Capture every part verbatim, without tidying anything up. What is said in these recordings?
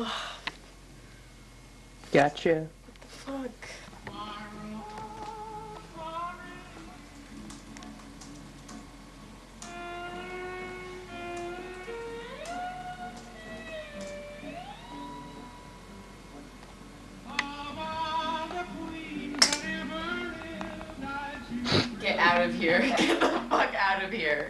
Gotcha. Fuck. Get out of here. Get the fuck out of here.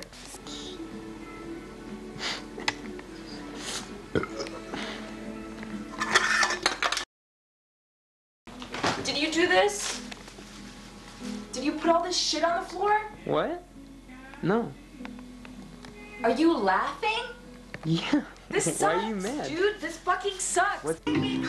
Did you do this? Did you put all this shit on the floor? What? No. Are you laughing? Yeah. This sucks, Why are you mad? dude. This fucking sucks. What?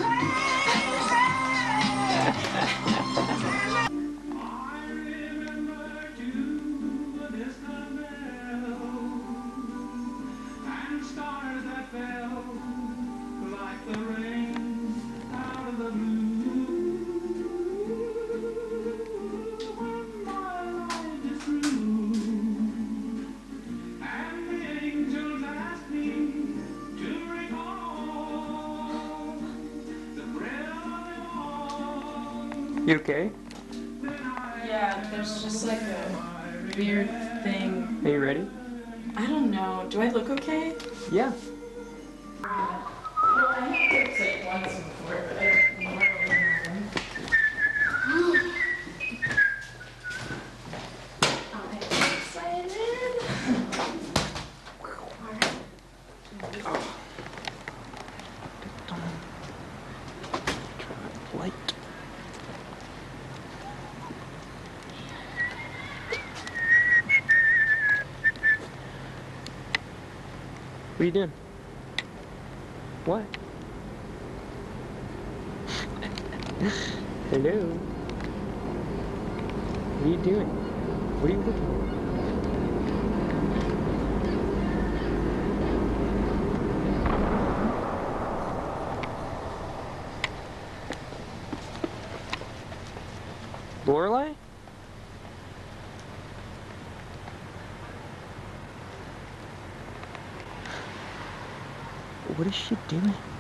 You okay? Yeah, there's just like a weird thing. Are you ready? I don't know. Do I look okay? Yeah. Well, I think it's like once before, but I don't know what really happened. I'm excited. Oh. Light. What are you doing? What? Hello? What are you doing? What are you looking at? Lorelei? What is she doing?